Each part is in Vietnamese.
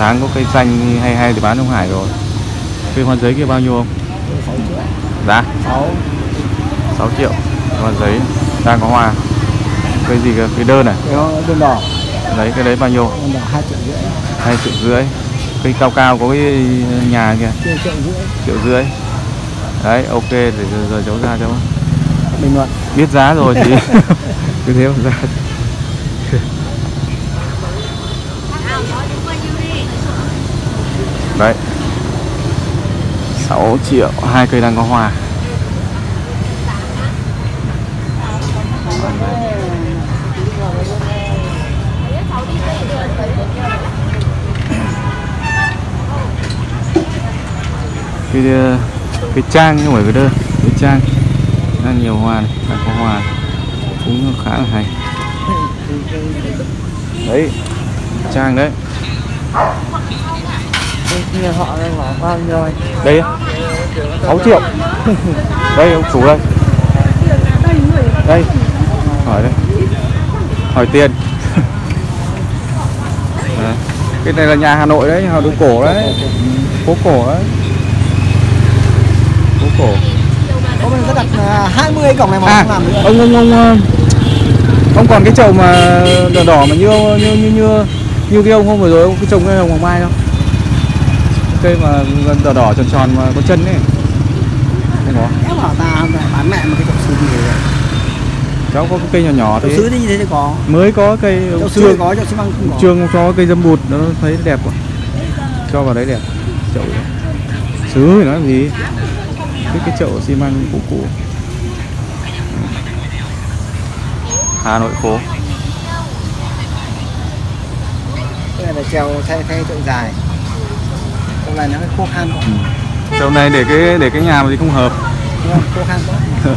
tháng có cây xanh hay hay thì bán ông Hải rồi. Cây hoa giấy kia bao nhiêu không? 6 triệu. Giá 6 triệu. Hoa giấy đang có hoa. Cây gì cơ? Cây đơn này? Đơn đỏ. Đấy, cái đấy bao nhiêu? Đơn đỏ 2,5 triệu. 2,5 triệu. Cây cao cao có cái nhà kìa. 1,5 triệu. Đấy, ok, để giờ cháu ra cháu bình luận. Biết giá rồi thì cứ thế mà ra. Đấy, 6 triệu, 2 cây đang có hoa. Cái trang không phải cái đơn, cái trang đang nhiều hoa này, đang có hoa này. Cũng khá là hay. Đấy, trang đấy. Nhà họ đang bảo bao nhiêu rồi? Đây 6 triệu. Đây ông chủ đây. Đây. Hỏi đây. Hỏi tiền. Đấy. Cái này là nhà Hà Nội đấy, nhà đồ cổ đấy. Phố cổ đấy. Phố cổ. Ông mình sẽ đặt 20 cổng này mà không làm nữa. Ông còn cái chậu mà đỏ đỏ mà như cái ông hôm vừa rồi ông cái trồng cái hồng hoàng mai không? Cây mà đỏ đỏ tròn tròn mà có chân ấy. Đây nó. Em bảo ta bán mẹ một cái chậu sứ gì vậy? Cháu có cái cây nhỏ nhỏ thế. Chậu sứ như thế thì có. Mới có cây chậu sứ có, chậu xi măng không có. Trương cho cây dâm bụt nó thấy đẹp quá. Cho vào đấy đẹp. Chậu sứ thì nói làm gì? Cái chậu xi măng cũ cũ. Hà Nội phố. Cái này là treo thay chậu dài. Chậu này nó khô khan quá. Chậu này để cái nhà mà thì không hợp. Đúng không? Khô khan quá.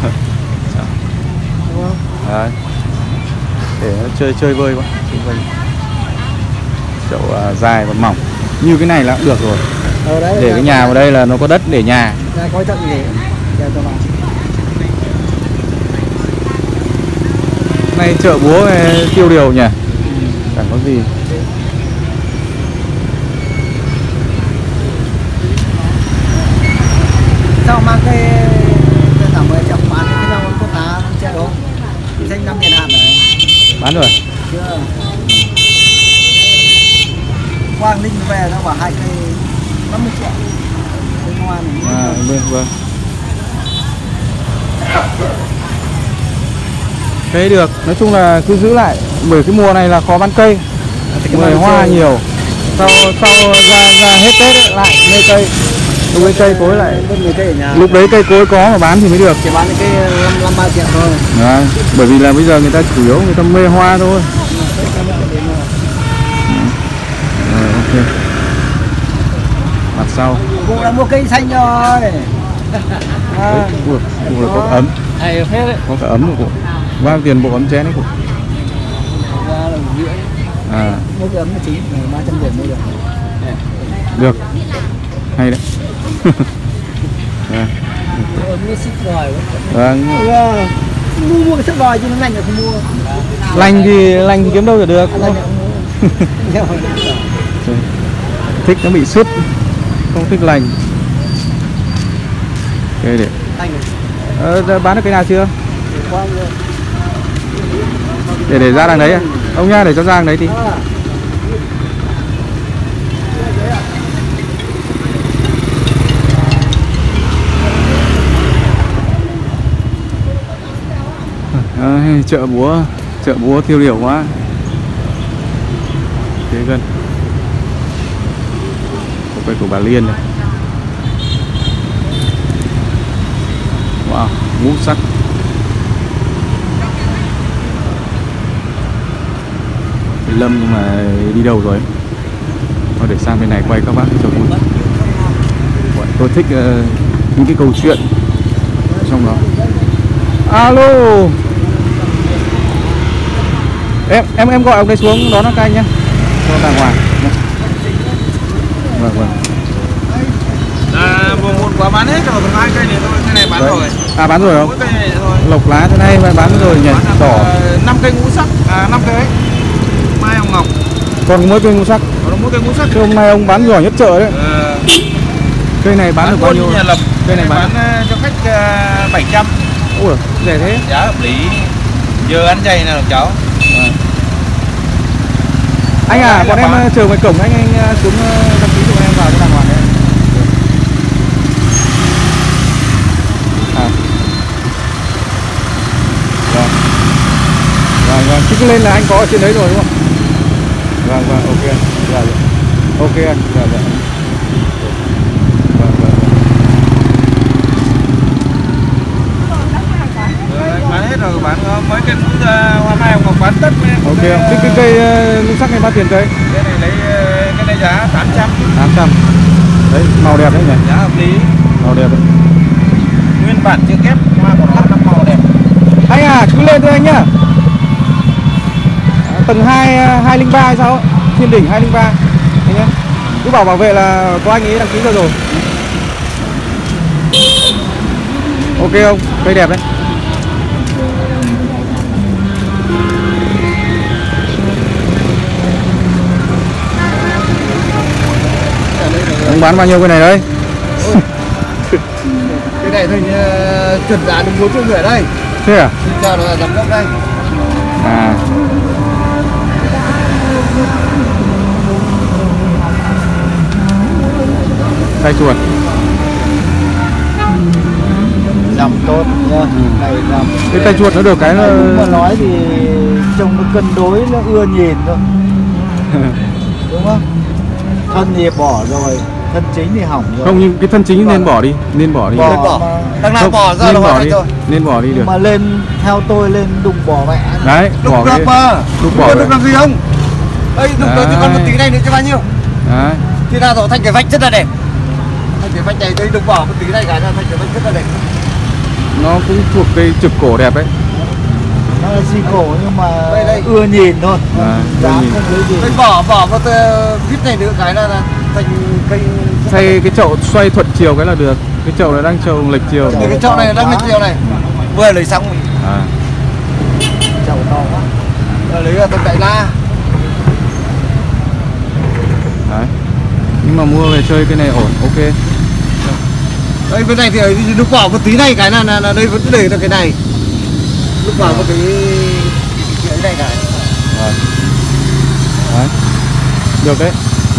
Đúng không? Đấy. Để nó chơi vơi quá. Chậu dài và mỏng. Như cái này là cũng được rồi. Đấy, để cái nhà vào đây là nó có đất để nhà. Ra có chậu gì để treo cho vào. Nay chợ búa tiêu điều nhỉ? Chẳng có gì. Sao mang cái giảm 10 triệu bán cái rau có giá chợ không? Xanh 5 tiền hạt đấy. Bán rồi. Chưa. Quang Ninh về nó bảo 2 cây 50 triệu. Cây hoa này. Vâng. Cây được, nói chung là cứ giữ lại. Bởi cái mùa này là khó bán cây. Mùa hoa nhiều. Sau ra hết Tết ấy, lại mê cây. Lúc đấy cây cối lại. Lúc đấy cây cối có mà bán thì mới được. Chỉ bán cái 5-3 triệu thôi. Đấy, bởi vì là bây giờ người ta chủ yếu người ta mê hoa thôi. Ok. Mặt sau. Cụ đã mua cây xanh rồi. Cụ là có ấm. Hay phết đấy. Có cả ấm của cụ. Bao tiền bộ ấm chén đấy cụ? Ra là 1 rưỡi. Mua cái ấm là 350 mua được. Được. Hay đấy. Ấm nó xích rồi. Vâng. Mua cái xích rồi chứ nó lành là không mua. Lành thì kiếm đâu được được. Thích nó bị sứt, không thích lành. Ok để. Bán được cái nào chưa? Để ra đằng đấy à? Ông nha, để cho ra đằng đấy tí. Chợ búa tiêu điều quá. Thế gần. Có cây của bà Liên này. Wow, ngũ sắc. Lâm nhưng mà đi đâu rồi? Thôi để sang bên này quay các bác cho vui. Tôi thích những cái câu chuyện trong đó. Alo. Em gọi ông đây xuống đón các anh nhé. Cho đàng hoàng. Vâng. Một quả bán hết rồi, còn 2 cây này thôi, cây này bán rồi. À bán rồi không? Mỗi cây này thôi. Lộc lá thế này bán rồi nhỉ? Đỏ. 5 cây ngũ sắc, 5 cây ấy. Mai hồng ngọc. Còn mỗi cây ngũ sắc. Còn mỗi cây ngũ sắc. Thế hôm nay ông bán giỏi nhất chợ đấy. Cây này bán được bao nhiêu? Nhà lập. Cây này bán cho khách 700. Ui, rẻ thế. Giá hợp lý. Giờ ăn chay nào cháu. Anh à, bọn em chờ ngoài cổng, anh xuống đăng ký cho em vào cho đàng hoàng đấy. Vâng, chứ cứ lên là anh có ở trên đấy rồi đúng không? Vâng, ok. Dạ, ok anh. Dạ. Anh bán hết rồi, bán mấy cây hoa mai hoặc bán tất. Ok, cái cây ngũ sắc này bao tiền cây? Cái này lấy cái này giá 800. 800. Đấy, màu đẹp đấy nhỉ? Giá hợp lý. Màu đẹp đấy. Nguyên bản chưa kép, hoa của nó 5 màu đẹp. Anh à, cứ lên thôi anh nhá. Tầng 203 hay sao? Thiên đỉnh 203 anh nhé. Cứ bảo vệ là có anh ấy đăng ký rồi. Ok không? Cây đẹp đấy. Ông bán bao nhiêu cây này đấy? Cái này thôi chuẩn giá được 4 triệu rưỡi đây. Thế à? Xin chào là giám đốc đây. À. Tay chuột. Dòng tốt nha. Này dòng. Cái tay chuột nó được cái là... Đúng mà nói thì trông nó cân đối, nó ưa nhìn thôi. Đúng không? Thân thì bỏ rồi, thân chính thì hỏng rồi. Không, nhưng cái thân chính nên bỏ đi. Nên bỏ đi. Bỏ. Đằng nào bỏ ra là bỏ hoàn đi. thành rồi. Nên bỏ đi được. Mà lên, theo tôi lên đụng bỏ mẹ. Đấy, bỏ Đục cái... được mà. Đục bỏ Đục làm gì không? Đây, đục được chứ còn một tí này nữa cho bao nhiêu? Đấy. Thì ra rồi thành cái vách rất là đẹp. Thành cái vách này đây đục bỏ một tí này cái là thành cái vách rất là đẹp. Nó cũng thuộc cây trực cổ đẹp đấy. Nó là xì cổ nhưng mà đây. ưa nhìn thôi. Ưa nhìn. Không lấy gì. Đây bỏ một vít này nữa cái là thành cây. Thay cái chậu xoay thuận chiều cái là được. Cái chậu này đang chậu lệch chiều. Cái chậu này đang lệch chiều này. Vừa lấy xong. À. Chậu to quá. Rồi lấy ra tầm đại la. Đấy. Nhưng mà mua về chơi cái này ổn, ok. Đây bên này thì đục bỏ một tí này cái là đây vẫn để được cái này. Đục bỏ một tí cái này cái. Rồi. Đấy. Được đấy.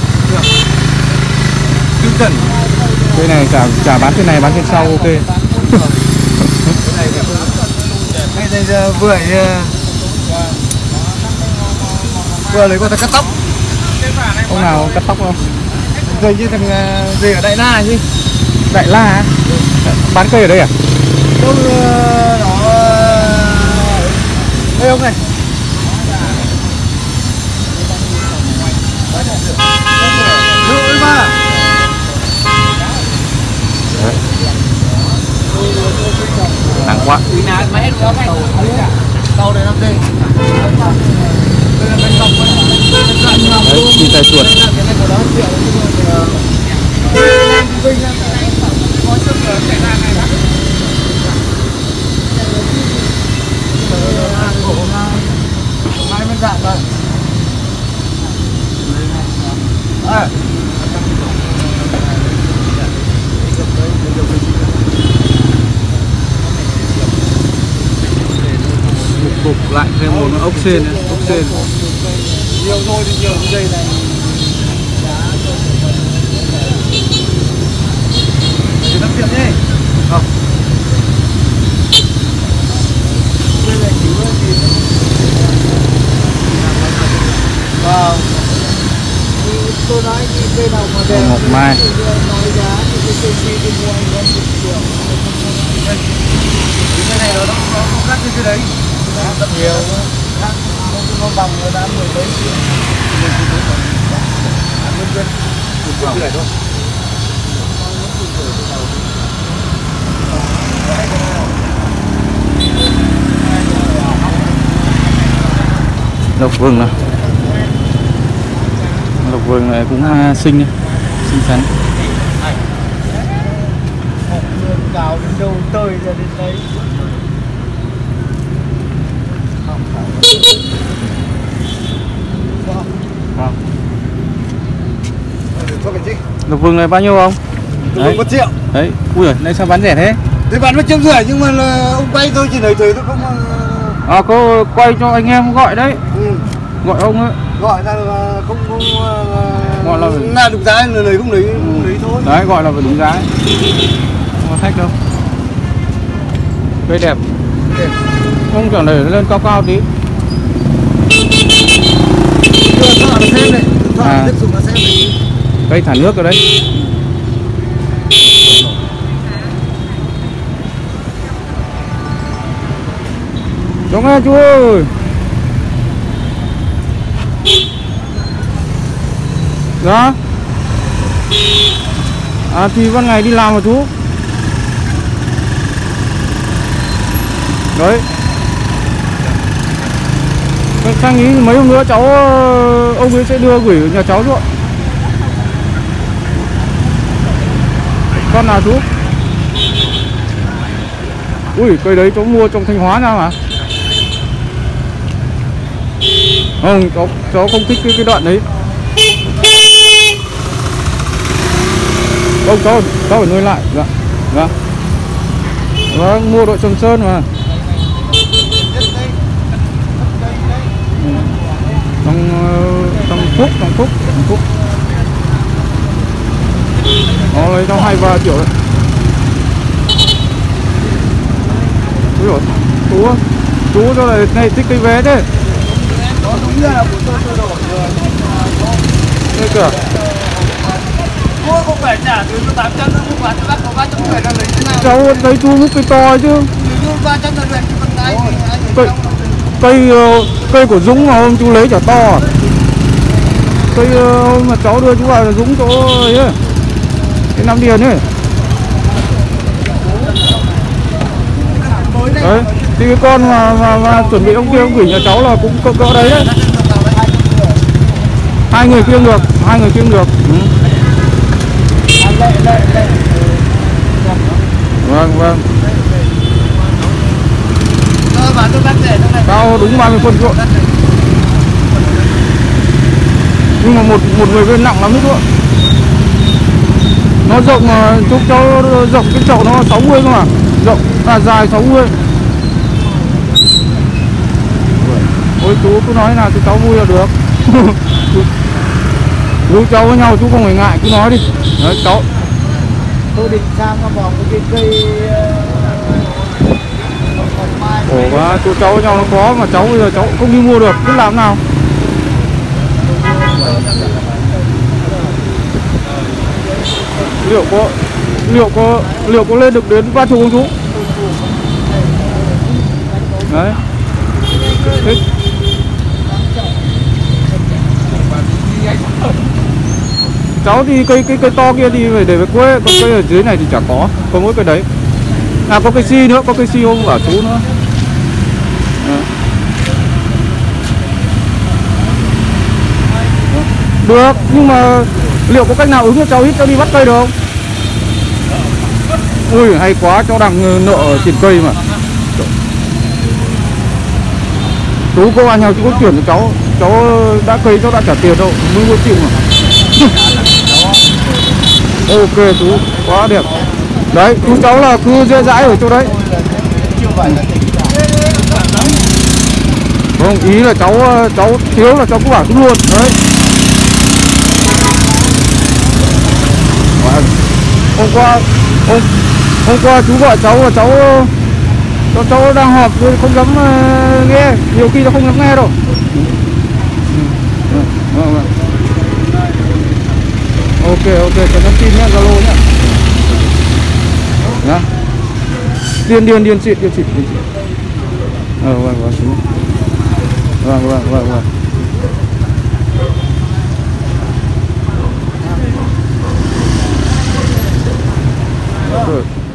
Cứ cần. Cây này chả bán trên này, bán trên sau ok. Cái này vừa lấy qua thằng cắt tóc. Ông nào cắt tóc không? Rồi như thằng gì ở Đại La chứ. Đại La á? Bán cây ở đây à? Đâu nó đây ông này. Rưỡi mà. Nặng quá. Câu này 5D. Đấy, nhìn tay chuột. Cục lại thêm một ốc sên, ốc sên. Nhiều thôi thì nhiều cái dây này. Để tắt điện nhé. Không. Đây là cứu gì? Vâng. Tôi nói cái cây nào mà đẹp. Ngọc mai. Nói giá thì cái cây kia đi mua anh em 1 triệu. Cái này nó không khác như cái đấy. Rất nhiều. Nó bằng nó đã 10 mấy triệu. Cái này thôi. Lộc vừng nào. Lộc vừng này cũng xinh đấy, xinh xắn. Học đường cào đến đâu tơi ra đến đấy. Vâng. Lộc vừng này bao nhiêu không? Đấy. 1 triệu. Đấy, ui giời, đây sao bán rẻ thế? Thế bán 150 nhưng mà là ông quay tôi chỉ lấy tôi không. À, có quay cho anh em gọi đấy. Ừ. Gọi ông ấy. Gọi là không Gọi là đúng giá người lấy không lấy thôi. Đấy, gọi là phải đúng giá ấy. Không có thách đâu. Cây đẹp. Không chẳng để lên cao cao tí. Đưa thợ nó xem này, thợ tiếp tục nó xem này. Cây thả nước ở đây. Đúng nghe chú ơi. Dạ. À thì ban ngày đi làm mà chú. Đấy. Sang ý mấy hôm nữa cháu ông ấy sẽ đưa gửi nhà cháu chú ạ. Con nào chú? Ui cây đấy cháu mua trong Thanh Hóa ra mà. Không, cháu không thích cái đoạn đấy. Không, cháu phải nuôi lại. Dạ. Dạ. Vâng, mua đội Sầm Sơn mà. Trong phúc. Nó lấy cho 2-3 triệu đấy. Ui dồi, chú cho này thích cây vé thế. Đó đúng ra là của tôi đổi rồi. Đây kìa. Mua không phải trả từ 800 nó không bán cho bác có 300 phải là lấy thế nào. Cháu thấy chú múc cây to chứ. Mua 300 là luyện cho con gái. Cây của Dũng mà hôm chú lấy chả to. Cây mà cháu đưa chú vào là Dũng chỗ ấy. Cái Nam Điền ấy. Đấy, thì cái con mà chuẩn bị ông kia ông gửi nhà cháu là cũng cỡ đấy đấy. Hai người kiêng được. Ừ. Vâng. Cao đúng 30 phân ruộng. Nhưng mà một người bên nặng lắm đấy chú ạ. Nó rộng mà chú cháu rộng cái chậu nó 60 cơ mà. Rộng là dài 60. Ôi chú cứ nói nào thì cháu vui là được. Chú cháu với nhau chú không phải ngại cứ nói đi. Đấy cháu. Tôi định sang nó vào cái cây Ủa quá, chú cháu với nhau nó khó mà cháu bây giờ cháu không đi mua được, biết làm nào. Liệu có lên được đến 30 không chú? Đấy. Thế. Cháu thì cây to kia thì phải để về quê, còn cây ở dưới này thì chả có mỗi cây đấy. À có cây si nữa, có cây si không bảo chú nữa. À. Được, nhưng mà liệu có cách nào ứng cho cháu ít cho đi bắt cây được không? Ui hay quá, cháu đang nợ tiền cây mà. Chú cô anh nhau chú có chuyển cho cháu đã cây cháu đã trả tiền đâu, mới có chịu mà. Ok chú, quá đẹp. Đấy, chú cháu là cứ dễ dãi ở chỗ đấy. Không, ý là cháu thiếu là cháu cứ bảo chú luôn. Đấy. Hôm qua chú gọi cháu và cháu đang họp không dám nghe, nhiều khi nó không dám nghe đâu. Ok, cho nhắn tin nhé, Zalo nhé. Nhá. Điền xịt. Vâng.